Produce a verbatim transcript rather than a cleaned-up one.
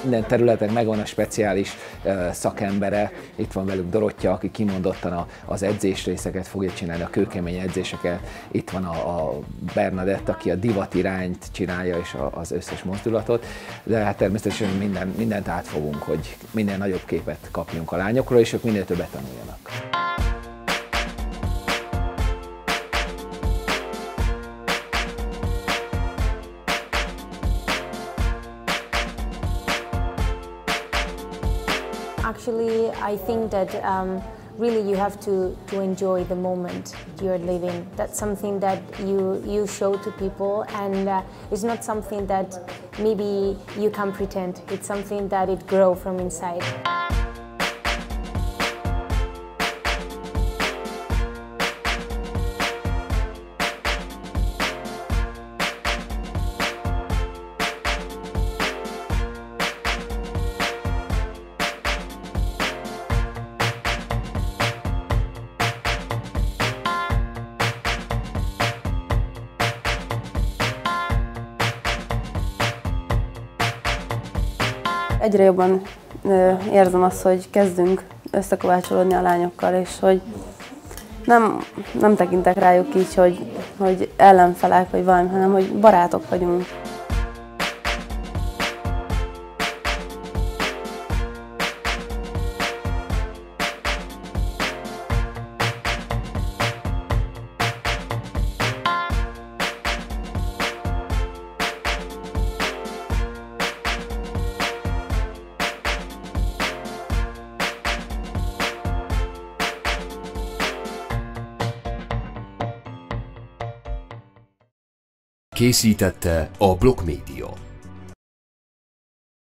minden területen megvan a speciális szakembere. Itt van velük Dorottya, aki kimondottan az edzésrészeket fogja csinálni, a kőkemény edzéseket. Itt van a, a Bernadett, aki a divat irányt csinálja, és az összes mozdulatot. De hát természetesen minden, mindent átfogunk, hogy minél nagyobb képet kapjunk a lányokról, és ők minél többet tanuljanak. Actually, I think that um, really you have to, to enjoy the moment you're living. That's something that you, you show to people, and uh, it's not something that maybe you can pretend. It's something that it grows from inside. Egyre jobban érzem azt, hogy kezdünk összekovácsolódni a lányokkal, és hogy nem, nem tekintek rájuk így, hogy, hogy ellenfelek vagy valami, hanem hogy barátok vagyunk. Készítette a Blog Média.